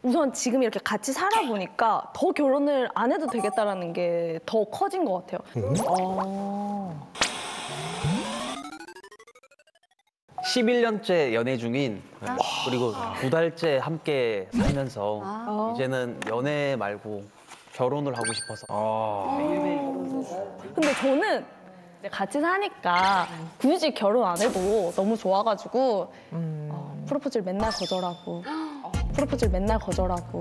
우선 지금 이렇게 같이 살아보니까 더 결혼을 안 해도 되겠다라는 게 더 커진 것 같아요. 11년째 연애 중인 그리고 2달째 함께 살면서 이제는 연애 말고 결혼을 하고 싶어서. 근데 저는 이제 같이 사니까 굳이 결혼 안 해도 너무 좋아가지고 프로포즈를 맨날 거절하고 프로포즈를 맨날 거절하고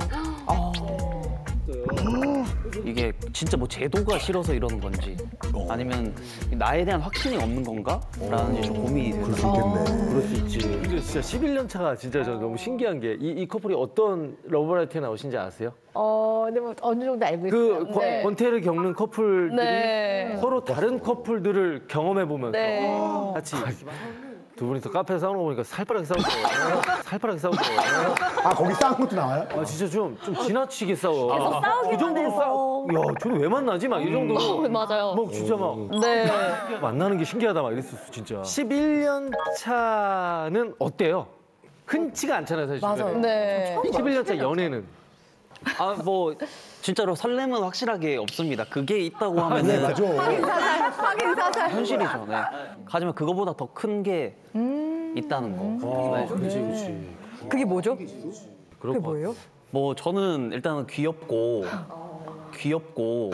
이게 진짜 뭐 제도가 싫어서 이러는 건지 아니면 나에 대한 확신이 없는 건가? 라는 좀 고민이 돼요. 그럴 수 있겠네. 그럴 수 있지. 근데 진짜 11년 차가 진짜 저 너무 신기한 게 이 커플이 어떤 러브라이트에 나오신지 아세요? 근데 뭐 어느 정도 알고 있어요. 그 권태를 겪는 커플들이 네. 서로 다른 커플들을 경험해 보면서 네. 같이 두 분이서 카페에서 싸우는 거 보니까 살벌하게 싸우더라고요. 살벌하게 싸우더라고요. 아, 거기 싸운 것도 나와요? 아, 진짜 좀 지나치게 싸워. 계속 싸우기만 이 정도로 해서. 싸워. 야, 저는 왜 만나지? 막 이 정도로. 맞아요. 막 진짜 막 네. 만나는 게 신기하다 막 이랬었어, 진짜. 11년 차는 어때요? 흔치가 않잖아요, 사실. 맞아요. 네. 11년 차 연애는. 아, 뭐 진짜로 설렘은 확실하게 없습니다. 그게 있다고 하면은 네, 맞아. 확인 사살. 현실이죠. 네. 하지만 그거보다 더 큰 게 있다는 거. 네. 그렇지. 그게 뭐죠? 그게 뭐예요? 뭐 저는 일단은 귀엽고 귀여워.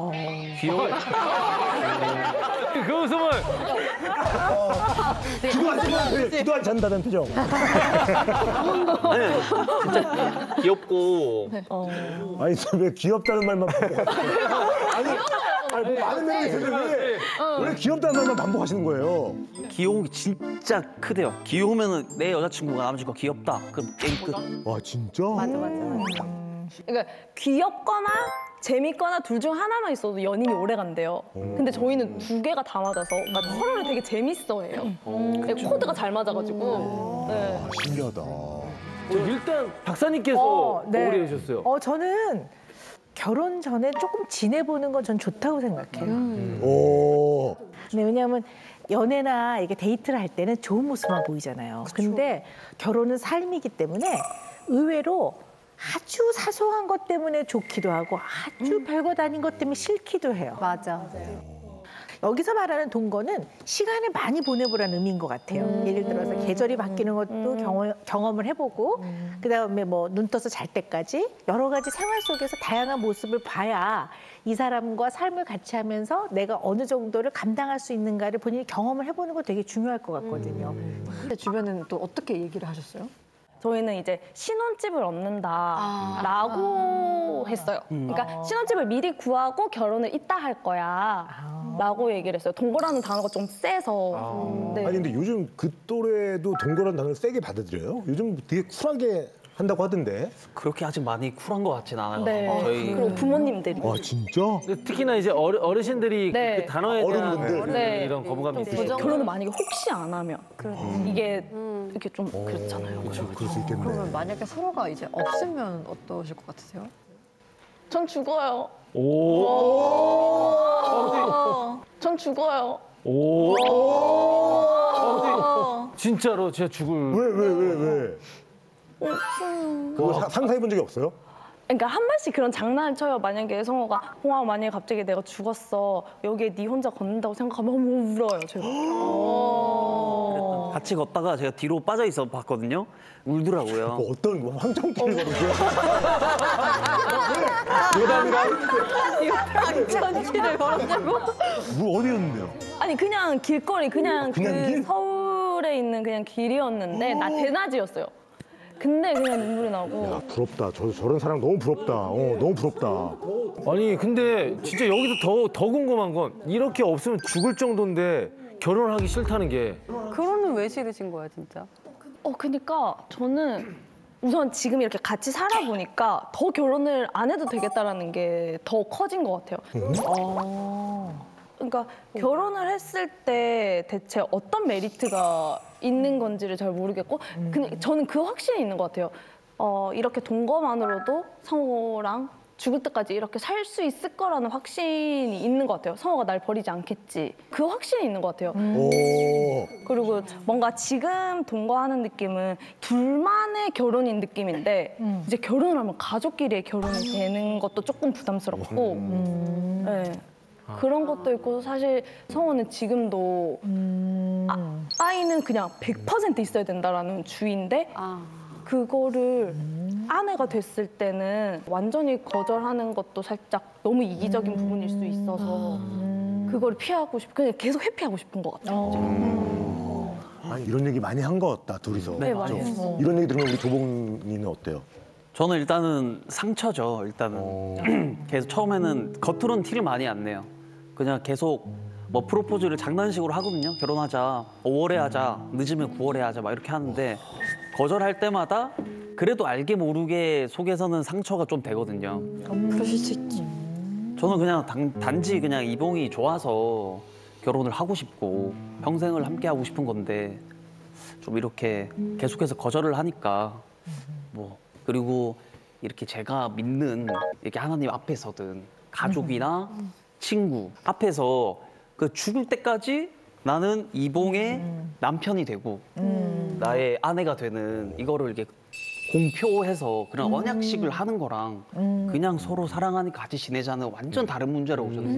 그 웃음을. 기도 안 찬다는 표정. 아니, 진짜 귀엽고 아니, 왜 귀엽다는 말만 반복하시는 거예요? 아니, 뭐 많은 매력이 있는데 왜 귀엽다는 말만 반복하시는 거예요? 귀여운 게 진짜 크대요. 귀여우면은 내 여자친구가 남자친구가 귀엽다. 그럼 게임 끝. 와, 진짜? 맞아. 그러니까 귀엽거나 재밌거나 둘 중 하나만 있어도 연인이 오래 간대요. 근데 저희는 두 개가 다 맞아서 그러니까 서로를 되게 재밌어해요. 코드가 잘 맞아가지고. 네. 신기하다. 일단 박사님께서 네. 오래 하셨어요. 저는 결혼 전에 조금 지내보는 건 전 좋다고 생각해요. 오. 네, 왜냐하면 연애나 이게 데이트를 할 때는 좋은 모습만 보이잖아요. 근데 결혼은 삶이기 때문에 의외로 아주 사소한 것 때문에 좋기도 하고 아주 별거 아닌 것 때문에 싫기도 해요. 맞아. 여기서 말하는 동거는 시간을 많이 보내보라는 의미인 것 같아요. 예를 들어서 계절이 바뀌는 것도 경험을 해보고 그다음에 뭐 눈 떠서 잘 때까지 여러 가지 생활 속에서 다양한 모습을 봐야 이 사람과 삶을 같이 하면서 내가 어느 정도를 감당할 수 있는가를 본인이 경험을 해보는 거 되게 중요할 것 같거든요. 근데 주변에는 또 어떻게 얘기를 하셨어요? 저희는 이제 신혼집을 얻는다라고 했어요. 그러니까 신혼집을 미리 구하고 결혼을 이따 할 거야라고 얘기를 했어요. 동거라는 단어가 좀 세서. 네. 아니, 근데 요즘 그 또래도 동거라는 단어를 세게 받아들여요? 요즘 되게 쿨하게 한다고 하던데. 그렇게 아직 많이 쿨한 것 같진 않아요. 네. 저희 그리고 부모님들이. 와, 진짜? 근데 특히나 이제 어르신들이 네. 그 단어에 대한 어른분들. 네. 이런 거부감이 있으시죠. 결혼을 만약에 혹시 안 하면 이게 이렇게 좀 그렇잖아요. 그럴 수 있겠네. 그러면 만약에 서로가 이제 없으면 어떠실 것 같으세요? 전 죽어요. 오. 전 죽어요. 오. 진짜로 제가 죽을. 왜? 그거 상상해 본 적이 없어요? 그러니까 한 번씩 그런 장난을 쳐요. 만약에 성호가 홍아 만약에 갑자기 내가 죽었어. 여기에 네 혼자 걷는다고 생각하면 너무 울어요. 제가. 같이 걷다가 제가 뒤로 빠져 있어 봤거든요. 울더라고요. 뭐 어떤 황정길을 걸으세요? 노담이랑 전치를 걸었냐고? 뭐 어디였는데요? 아니 그냥 길거리 그냥 그냥 그 길? 서울에 있는 그냥 길이었는데 나 대낮이었어요. 근데 그냥 눈물이 나고. 야, 부럽다. 저런 사람 너무 부럽다. 너무 부럽다. 아니 근데 진짜 여기서 더 궁금한 건 이렇게 없으면 죽을 정도인데 결혼하기 싫다는 게. 결혼은 왜 싫으신 거야 진짜? 그러니까 저는 우선 지금 이렇게 같이 살아보니까 더 결혼을 안 해도 되겠다라는 게 더 커진 것 같아요. 그러니까 결혼을 했을 때 대체 어떤 메리트가 있는 건지를 잘 모르겠고 근데 저는 그 확신이 있는 것 같아요. 이렇게 동거만으로도 성호랑 죽을 때까지 이렇게 살 수 있을 거라는 확신이 있는 것 같아요. 성호가 날 버리지 않겠지. 그 확신이 있는 것 같아요. 오. 그리고 뭔가 지금 동거하는 느낌은 둘만의 결혼인 느낌인데 이제 결혼을 하면 가족끼리의 결혼이 되는 것도 조금 부담스럽고 네. 그런 것도 있고 사실 성호는 지금도 아이는 그냥 100% 있어야 된다라는 주의인데 그거를 아내가 됐을 때는 완전히 거절하는 것도 살짝 너무 이기적인 부분일 수 있어서 그걸 피하고 그냥 계속 회피하고 싶은 것 같아요. 아니, 이런 얘기 많이 한 것 같다, 둘이서. 네, 많이 그죠? 했어요. 이런 얘기 들으면 우리 조봉이는 어때요? 저는 일단은 상처죠. 일단은 계속 처음에는 겉으로는 티를 많이 안 내요. 그냥 계속 뭐 프로포즈를 장난식으로 하거든요. 결혼하자, 5월에 하자, 늦으면 9월에 하자 막 이렇게 하는데 거절할 때마다 그래도 알게 모르게 속에서는 상처가 좀 되거든요. 그러실 수 있지. 저는 그냥 단지 그냥 이봉이 좋아서 결혼을 하고 싶고 평생을 함께 하고 싶은 건데 좀 이렇게 계속해서 거절을 하니까 뭐 그리고 이렇게 제가 믿는 이렇게 하나님 앞에서든 가족이나 친구 앞에서 그 죽을 때까지 나는 이봉의 남편이 되고 나의 아내가 되는 이거를 이렇게 공표해서 그런 언약식을 하는 거랑 그냥 서로 사랑하니까 같이 지내자는 완전 다른 문제라고 저는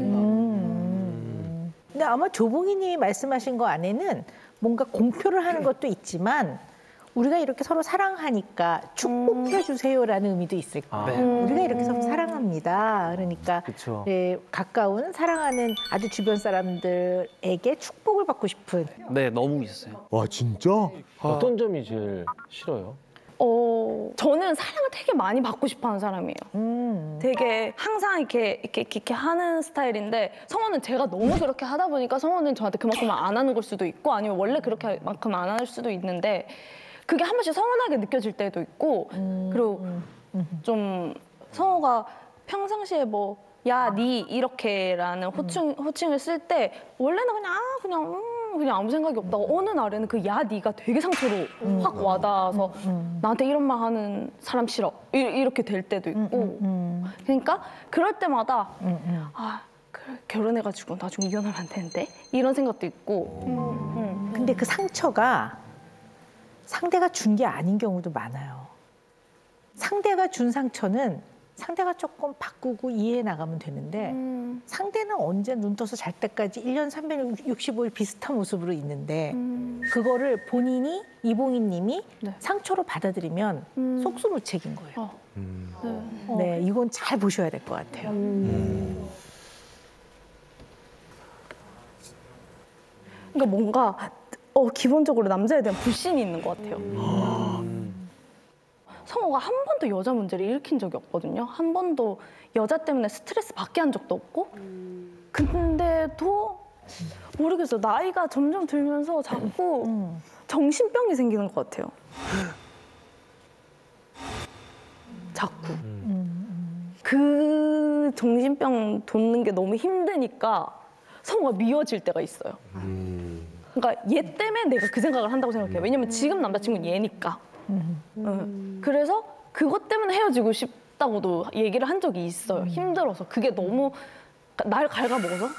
생각해요. 근데 아마 조봉이님이 말씀하신 거 안에는 뭔가 공표를 하는 것도 있지만 우리가 이렇게 서로 사랑하니까 축복해 주세요라는 의미도 있을 거예요. 우리가 이렇게 서로 사랑합니다. 그러니까 그쵸. 네, 가까운 사랑하는 아주 주변 사람들에게 축복을 받고 싶은. 네, 너무 있어요. 와, 진짜? 어떤 점이 제일 싫어요? 저는 사랑을 되게 많이 받고 싶어하는 사람이에요. 되게 항상 이렇게 하는 스타일인데 성호는 제가 너무 그렇게 하다 보니까 성호는 저한테 그만큼 안 하는 걸 수도 있고 아니면 원래 그렇게만큼 안 할 수도 있는데 그게 한 번씩 서운하게 느껴질 때도 있고 그리고 좀 성호가 평상시에 뭐 야, 니 이렇게라는 호칭을 쓸 때 원래는 그냥 아무 생각이 없다가 어느 날에는 그 야, 니가 되게 상처로 확 와닿아서 나한테 이런 말 하는 사람 싫어 이렇게 될 때도 있고 그러니까 그럴 때마다 아, 그래, 결혼해가지고 나중에 이혼하면 안 되는데 이런 생각도 있고 근데 그 상처가 상대가 준 게 아닌 경우도 많아요. 상대가 준 상처는 상대가 조금 바꾸고 이해해 나가면 되는데 상대는 언제 눈 떠서 잘 때까지 1년 365일 비슷한 모습으로 있는데 그거를 본인이 이봉희님이 네. 상처로 받아들이면 속수무책인 거예요. 네. 네, 이건 잘 보셔야 될 것 같아요. 그러니까 뭔가 기본적으로 남자에 대한 불신이 있는 것 같아요. 성호가 한 번도 여자 문제를 일으킨 적이 없거든요. 한 번도 여자 때문에 스트레스 받게 한 적도 없고. 근데도 모르겠어요. 나이가 점점 들면서 자꾸 정신병이 생기는 것 같아요. 자꾸. 그 정신병 돋는 게 너무 힘드니까 성호가 미워질 때가 있어요. 그러니까 얘 때문에 내가 그 생각을 한다고 생각해요. 왜냐면 지금 남자친구는 얘니까. 그래서 그것 때문에 헤어지고 싶다고도 얘기를 한 적이 있어요. 힘들어서. 그게 너무 날 갉아먹어서.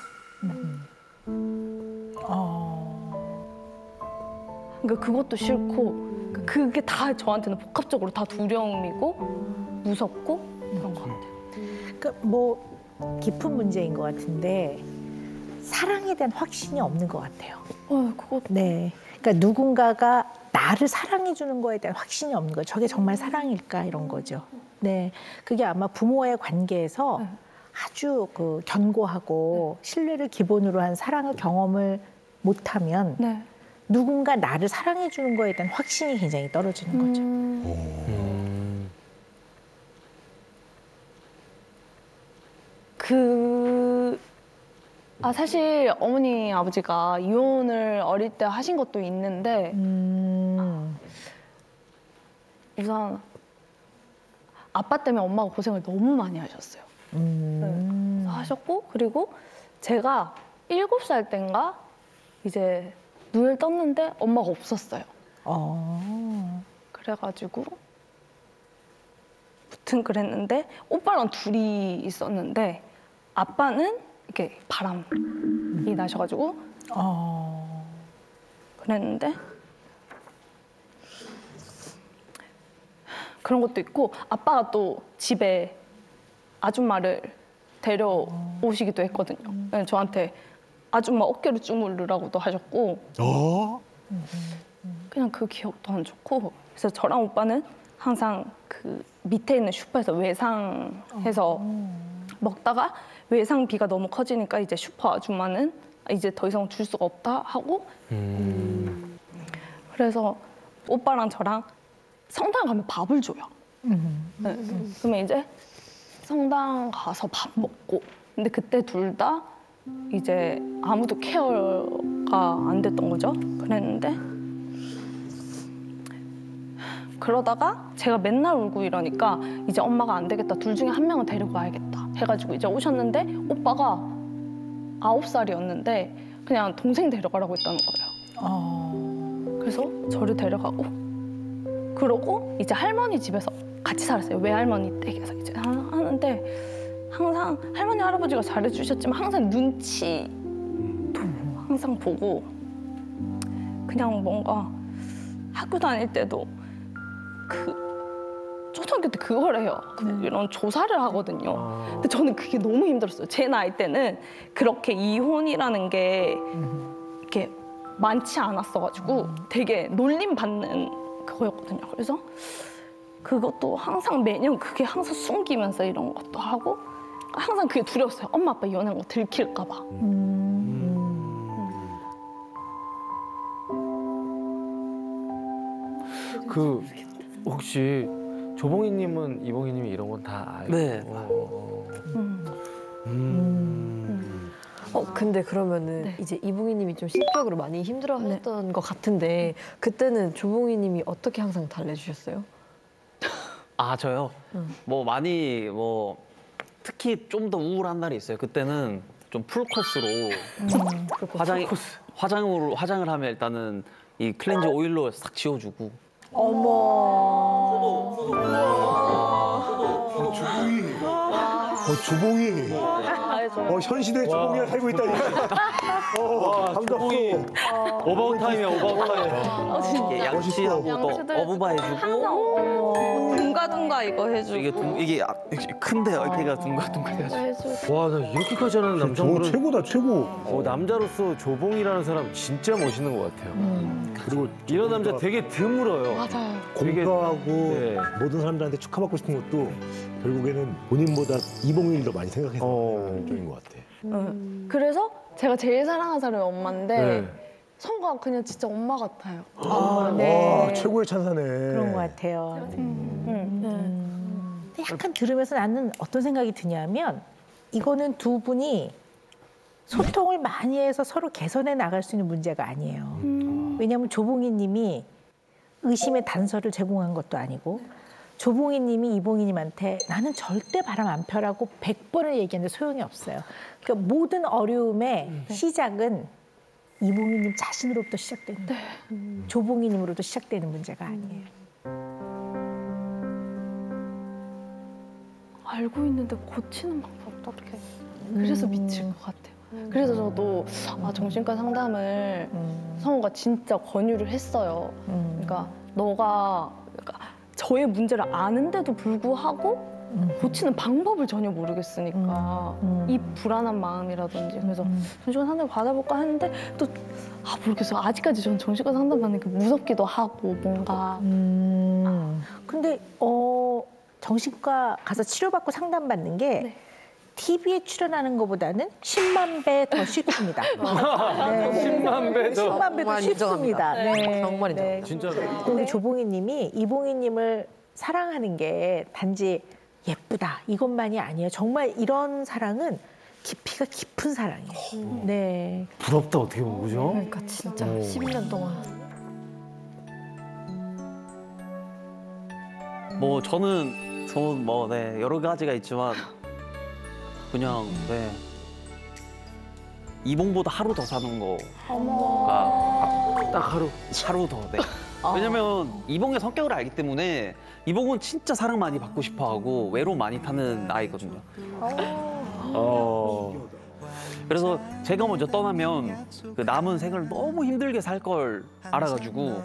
그러니까 그것도 싫고 그게 다 저한테는 복합적으로 다 두려움이고 무섭고 그런 것 같아요. 그러니까 뭐 깊은 문제인 것 같은데 사랑에 대한 확신이 없는 것 같아요. 그거 네. 그러니까 누군가가 나를 사랑해 주는 거에 대한 확신이 없는 거죠. 저게 정말 사랑일까 이런 거죠. 네. 그게 아마 부모와의 관계에서 아주 그 견고하고 신뢰를 기본으로 한 사랑의 경험을 못하면 네. 누군가 나를 사랑해 주는 거에 대한 확신이 굉장히 떨어지는 거죠. 사실 어머니 아버지가 이혼을 어릴 때 하신 것도 있는데 우선 아빠 때문에 엄마가 고생을 너무 많이 하셨어요. 네. 하셨고 그리고 제가 7살 땐가 이제 눈을 떴는데 엄마가 없었어요. 그래가지고 아무튼 그랬는데 오빠랑 둘이 있었는데 아빠는 이렇게 바람이 나셔가지고 그랬는데 그런 것도 있고 아빠가 또 집에 아줌마를 데려오시기도 했거든요. 저한테 아줌마 어깨를 주무르라고도 하셨고 그냥 그 기억도 안 좋고 그래서 저랑 오빠는 항상 그 밑에 있는 슈퍼에서 외상해서 먹다가 외상비가 너무 커지니까 이제 슈퍼 아줌마는 이제 더 이상 줄 수가 없다 하고 그래서 오빠랑 저랑 성당 가면 밥을 줘요. 네. 그러면 이제 성당 가서 밥 먹고 근데 그때 둘 다 이제 아무도 케어가 안 됐던 거죠. 그랬는데 그러다가 제가 맨날 울고 이러니까 이제 엄마가 안 되겠다. 둘 중에 한 명은 데리고 와야겠다 해가지고 이제 오셨는데 오빠가 9살이었는데 그냥 동생 데려가라고 했다는 거예요. 그래서 저를 데려가고 그러고 이제 할머니 집에서 같이 살았어요. 외할머니 댁에서 이제 하는데 항상 할머니 할아버지가 잘해주셨지만 항상 눈치도 항상 보고 그냥 뭔가 학교 다닐 때도 그 초등학교 때 그걸 해요. 이런 조사를 하거든요. 근데 저는 그게 너무 힘들었어요. 제 나이 때는 그렇게 이혼이라는 게 이렇게 많지 않았어가지고 되게 놀림 받는 그거였거든요. 그래서 그것도 항상 매년 그게 항상 숨기면서 이런 것도 하고 항상 그게 두려웠어요. 엄마 아빠 이혼한 거 들킬까 봐. 그 혹시 조봉이님은 이봉이님이 이런 건 다 알고? 네. 근데 그러면은 네. 이제 이봉희님이 좀 심적으로 많이 힘들어하셨던 것 같은데 그때는 조봉희님이 어떻게 항상 달래주셨어요? 아 저요? 뭐 많이 뭐 특히 좀 더 우울한 날이 있어요. 그때는 좀 풀코스로 화장을 하면 일단은 이 클렌즈 오일로 싹 지워주고 주봉이. 현 시대 주봉이가 살고 있다니. 반갑고. 오바운 타임이야, 오바운 타임. 이게 양치하고 또 어부바 해주고 둥가둥가 이거 해주고 이게 큰데요. 이렇게가 둥가둥가 해가지고 해주고 와, 나 이렇게까지 하는 저거 남성분은 최고다, 최고. 남자로서 조봉이라는 사람 진짜 멋있는 것 같아요. 그리고 이런 남자 되게 드물어요. 맞아요. 되게- 공감하고 네. 모든 사람들한테 축하받고 싶은 것도 결국에는 본인보다 이봉일을 더 많이 생각해서 하는 쪽인 것 같아. 그래서 제가 제일 사랑하는 사람이 엄마인데 네. 성과 그냥 진짜 엄마 같아요. 와, 최고의 찬사네. 그런 것 같아요. 근데 약간 들으면서 나는 어떤 생각이 드냐면 이거는 두 분이 소통을 많이 해서 서로 개선해 나갈 수 있는 문제가 아니에요. 왜냐하면 조봉희 님이 의심의 단서를 제공한 것도 아니고 조봉희 님이 이봉희 님한테 나는 절대 바람 안 펴라고 100번을 얘기했는데 소용이 없어요. 그러니까 모든 어려움의 시작은 이봉희 님 자신으로부터 시작되는 거예요. 조봉희 님으로부터 시작되는 문제가 아니에요. 알고 있는데 고치는 방법도 어떻게 그래서 미칠 것 같아요. 그래서 저도 정신과 상담을 성우가 진짜 권유를 했어요. 그러니까 너가 저의 문제를 아는데도 불구하고 고치는 방법을 전혀 모르겠으니까 이 불안한 마음이라든지 그래서 정신과 상담 받아볼까 했는데 또 모르겠어요. 아직까지 저는 정신과 상담 받는 게 무섭기도 하고 뭔가 근데 정신과 가서 치료받고 상담받는 게 네. TV에 출연하는 것보다는 10만 배 더 쉽습니다. 네. 10만 배 더. 10만 배도 정말 쉽습니다. 네. 정말 네. 진짜로. 우리 조봉희 님이 이봉희 님을 사랑하는 게 단지 예쁘다 이것만이 아니에요. 정말 이런 사랑은 깊이가 깊은 사랑이에요. 네. 부럽다, 어떻게 보면, 그죠? 그러니까 진짜 12년 동안 뭐 저는 뭐 여러 가지가 있지만 그냥 이봉보다 하루 더 사는 거가 딱 하루. 하루 더 왜냐면 이봉의 성격을 알기 때문에 이봉은 진짜 사랑 많이 받고 싶어하고 외로움 많이 타는 아이거든요. 그래서 제가 먼저 떠나면 그 남은 생을 너무 힘들게 살 걸 알아가지고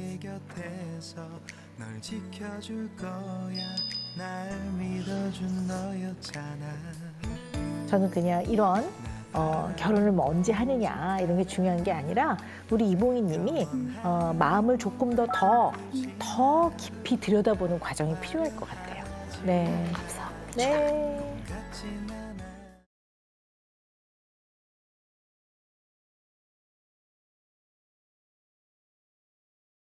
저는 그냥 이런 결혼을 뭐 언제 하느냐 이런 게 중요한 게 아니라 우리 이봉희님이 마음을 조금 더 깊이 들여다보는 과정이 필요할 것 같아요. 네. 감사합니다. 네.